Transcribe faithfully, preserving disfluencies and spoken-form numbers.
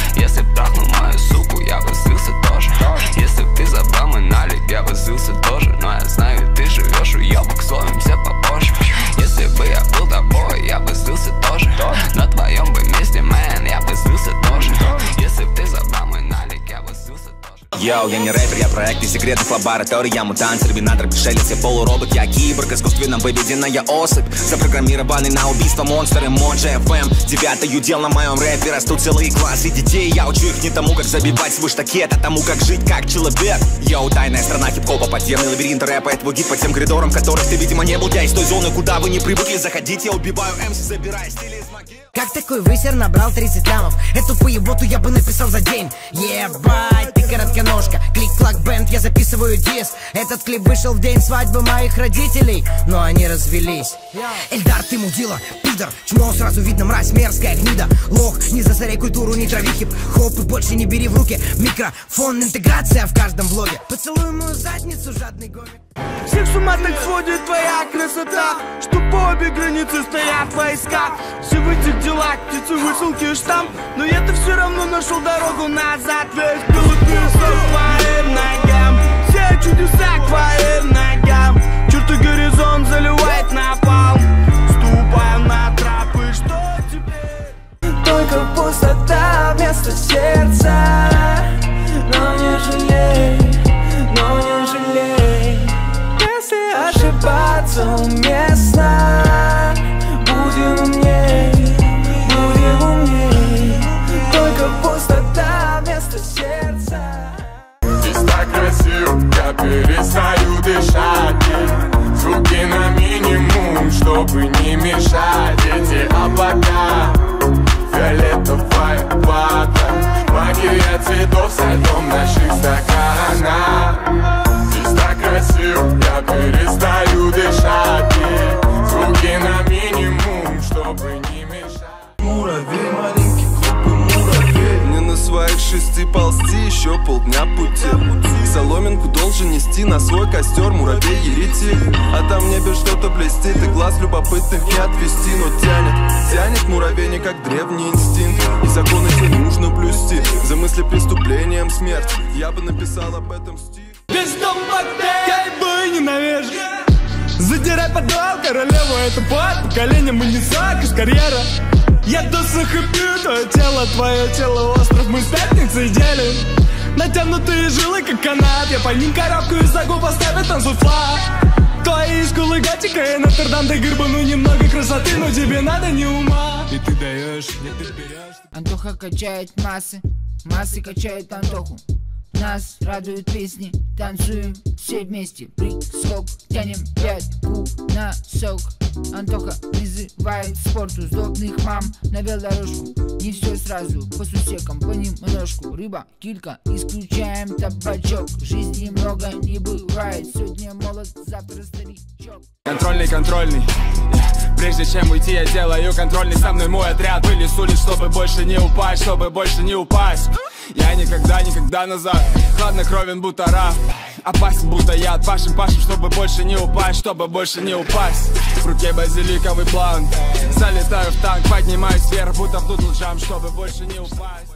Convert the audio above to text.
Если б трахнул мою суку, я бы злился тоже. Если б ты забрал мой налик, я бы злился тоже. Но я знаю, ты живешь уебок, словимся попозже. Если бы я был тобой, я бы злился тоже. На твоем бы месте, мэн, я бы злился тоже. Если б ты забрал мой налик, я бы злился тоже. Йоу, я не рэпер, я проект из секретов лабораторий. Я мутант, терминатор, пришелец, я полуробот. Я киборг, искусственно выведенная особь, запрограммированный на убийство монстр. Эмоджи эф эм, девятый удел на моем рэпе. Растут целые классы детей. Я учу их не тому, как забивать свой штакет, а тому, как жить как человек. Йоу, тайная страна хип-хопа, подземный лабиринт рэпа. Это твой гид по тем коридорам, в которых ты, видимо, не был. Я из той зоны, куда вы не привыкли заходить. Я убиваю эм си, забирая стили из могил. Как такой высер набрал тридцать лямов? Эту поеботу я бы написал за день. Ебать, ты коротконожка. Клик-клак бенд, я записываю дис. Этот клип вышел в день свадьбы моих родителей, но они развелись. Эльдар, ты мудила, пидор. Чмо, сразу видно мразь, мерзкая гнида. Лох, не засоряй культуру, не трави хип-хоп. И больше не бери в руки микрофон. Интеграция в каждом влоге. Поцелуй мою задницу, жадный гомик. Всех с ума так сводит твоя красота, что по обе границы стоят войска. Все в этих делах, птицы, высылки, штамп, но я-то все равно нашел дорогу назад. Весь был пыльца к твоим ногам, все чудеса к твоим ногам. Черты горизонт заливает напалм, ступаем на тропы, что теперь? Только пустота вместо сердца. Но не жалей, но не жалей. Если ошибаться уместно, будем умней, будем умней. Только пустота вместо сердца. Здесь так красиво, я перестаю дышать. Звуки на минимум, чтобы не мешать. Эти облака, фиолетовая вата, магия цветов со льдом в наших стаканах. Здесь так красиво, я перестаю дышать. Звуки на минимум, чтобы не мешать. Муравей, маленький глупый муравей. Мне на своих шести ползти еще полдня пути. Соломинку должен нести на свой костер муравей еретик. А там в небе что-то блестит, и глаз любопытных не отвести. Но тянет, тянет муравей не как древний инстинкт. И законы все нужно блюсти. За мысли преступлением смерть. Я бы написал об этом стих. Весь дом бактерий, я ебу и ненавижу. Задирай подвал, королеву, это под поколением и не сак из карьера. Я досых и пью твое тело, твое тело остров, мы с пятницей делим. Натянутые жилы, как канат, я по ним коробку и загу поставят танцуй флаг. Твои скулы готика и Нотр-Дам до герба, ну немного красоты, но тебе надо не ума. И ты даешь, не ты берешь. Антоха качает массы, массы качают Антоху. Нас радуют песни, танцуем все вместе. Прискок, тянем пятку на сок. Антоха призывает к спорту, сдохных мам на велодорожку. Не все сразу, по сусекам, понемножку. Рыба, килька, исключаем табачок. Жизни много не бывает, сегодня молод, завтра старичок. Контрольный, контрольный. Прежде чем уйти, я делаю контрольный. Со мной мой отряд вылез улиц, чтобы больше не упасть, чтобы больше не упасть. Я никогда, никогда назад. Хладнокровен, будто раб. Опасен, будто яд. Пашем, пашем, чтобы больше не упасть, чтобы больше не упасть. В руке базиликовый план. Залетаю в танк, поднимаюсь вверх, будто в дудл джамп, чтобы больше не упасть.